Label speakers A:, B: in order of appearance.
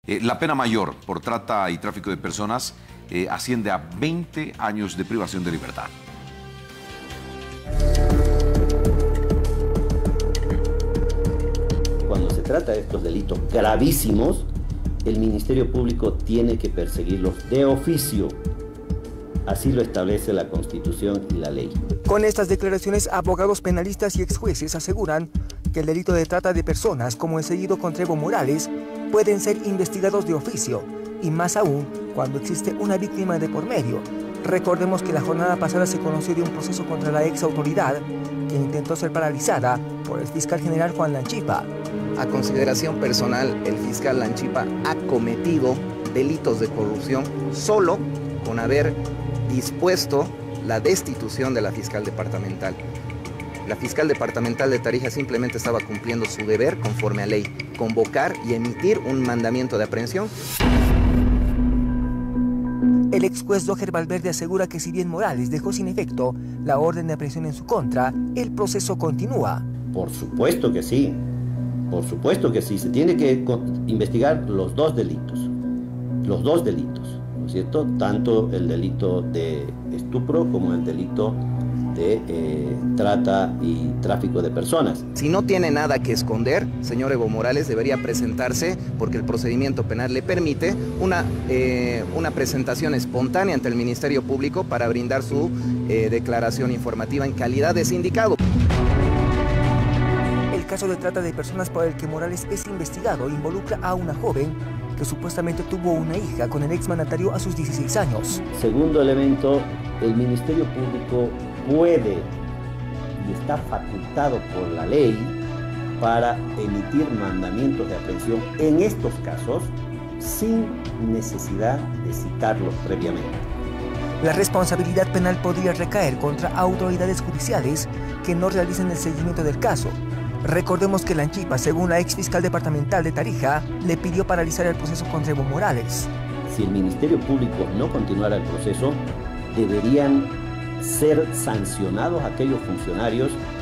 A: La pena mayor por trata y tráfico de personas asciende a 20 años de privación de libertad.
B: Cuando se trata de estos delitos gravísimos, el Ministerio Público tiene que perseguirlos de oficio. Así lo establece la Constitución y la ley.
C: Con estas declaraciones, abogados penalistas y exjueces aseguran que el delito de trata de personas, como el seguido contra Evo Morales, pueden ser investigados de oficio, y más aún cuando existe una víctima de por medio. Recordemos que la jornada pasada se conoció de un proceso contra la ex autoridad que intentó ser paralizada por el fiscal general Juan Lanchipa.
D: A consideración personal, el fiscal Lanchipa ha cometido delitos de corrupción solo con haber dispuesto la destitución de la fiscal departamental. La fiscal departamental de Tarija simplemente estaba cumpliendo su deber conforme a ley, convocar y emitir un mandamiento de aprehensión.
C: El ex juez Roger Valverde asegura que si bien Morales dejó sin efecto la orden de aprehensión en su contra, el proceso continúa.
B: Por supuesto que sí. Por supuesto que sí. Se tiene que investigar los dos delitos. Los dos delitos, ¿no es cierto? Tanto el delito de estupro como el delito de trata y tráfico de personas.
D: Si no tiene nada que esconder, señor Evo Morales debería presentarse, porque el procedimiento penal le permite una presentación espontánea ante el Ministerio Público para brindar su declaración informativa en calidad de sindicado.
C: El caso de trata de personas por el que Morales es investigado involucra a una joven que supuestamente tuvo una hija con el exmandatario a sus 16 años.
B: Segundo elemento, el Ministerio Público puede y está facultado por la ley para emitir mandamientos de aprehensión en estos casos sin necesidad de citarlos previamente.
C: La responsabilidad penal podría recaer contra autoridades judiciales que no realicen el seguimiento del caso. Recordemos que Lanchipa, según la ex fiscal departamental de Tarija, le pidió paralizar el proceso contra Evo Morales.
B: Si el Ministerio Público no continuara el proceso, deberían ser sancionados aquellos funcionarios